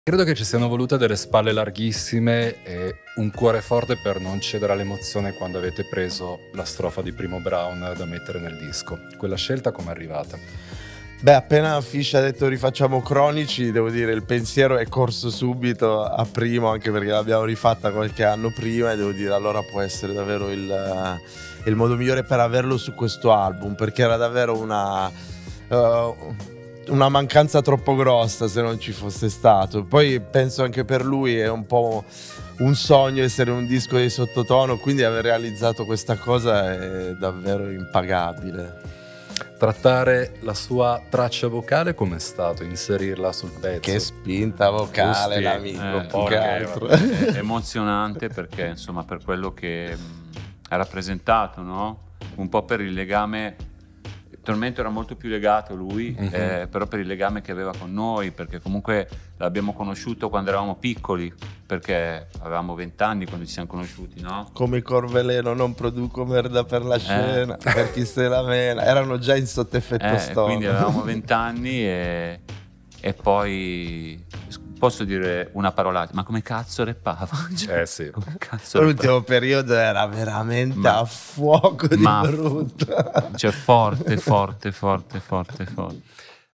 Credo che ci siano volute delle spalle larghissime e un cuore forte per non cedere all'emozione quando avete preso la strofa di Primo Brown da mettere nel disco. Quella scelta com'è arrivata? Beh, appena Fish ha detto rifacciamo Cronici, devo dire il pensiero è corso subito a Primo, anche perché l'abbiamo rifatta qualche anno prima, e devo dire allora può essere davvero il modo migliore per averlo su questo album, perché era davvero una mancanza troppo grossa se non ci fosse stato. Poi penso anche per lui è un po' un sogno essere un disco di sottotono, quindi aver realizzato questa cosa è davvero impagabile. Trattare la sua traccia vocale com'è stato? Inserirla sul pezzo? Che spinta vocale, Giusti, l'amico, più che altro. È emozionante perché insomma per quello che ha rappresentato, no? Un po' per il legame. Tormento era molto più legato lui, però per il legame che aveva con noi, perché comunque l'abbiamo conosciuto quando eravamo piccoli, perché avevamo 20 anni quando ci siamo conosciuti, no? Come i Corveleno non produco merda per la scena, per chi se la mena. Erano già in sottoeffetto storico. Quindi avevamo 20 anni e poi posso dire una parola, ma come cazzo rappava? Cioè, Sì. come cazzo L'ultimo periodo era veramente a fuoco di brutto. cioè forte.